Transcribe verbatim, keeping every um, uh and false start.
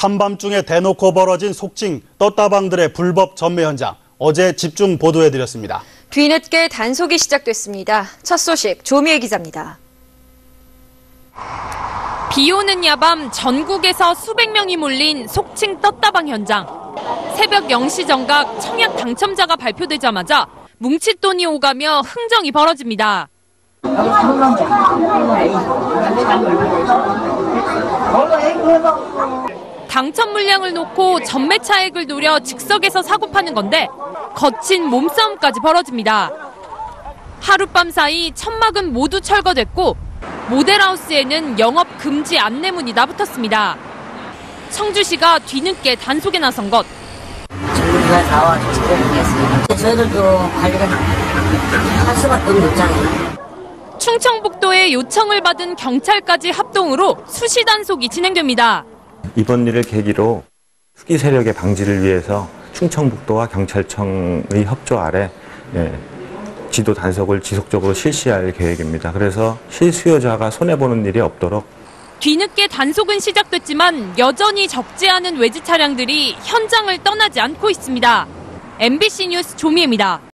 한밤중에 대놓고 벌어진 속칭 떴다방들의 불법 전매 현장, 어제 집중 보도해드렸습니다. 뒤늦게 단속이 시작됐습니다. 첫 소식 조미애 기자입니다. 비 오는 야밤 전국에서 수백 명이 몰린 속칭 떴다방 현장. 새벽 영 시 정각 청약 당첨자가 발표되자마자 뭉칫돈이 오가며 흥정이 벌어집니다. 당첨 물량을 놓고 전매 차액을 노려 즉석에서 사고 파는 건데 거친 몸싸움까지 벌어집니다. 하룻밤 사이 천막은 모두 철거됐고 모델하우스에는 영업 금지 안내문이 나붙었습니다. 청주시가 뒤늦게 단속에 나선 것. 정부가 나와서 지켜보겠습니다. 저희들도 관리를 할 수밖에 없는 입장이에요. 충청북도의 요청을 받은 경찰까지 합동으로 수시 단속이 진행됩니다. 이번 일을 계기로 투기 세력의 방지를 위해서 충청북도와 경찰청의 협조 아래 예, 지도 단속을 지속적으로 실시할 계획입니다. 그래서 실수요자가 손해보는 일이 없도록. 뒤늦게 단속은 시작됐지만 여전히 적지 않은 외지 차량들이 현장을 떠나지 않고 있습니다. 엠비씨 뉴스 조미애입니다.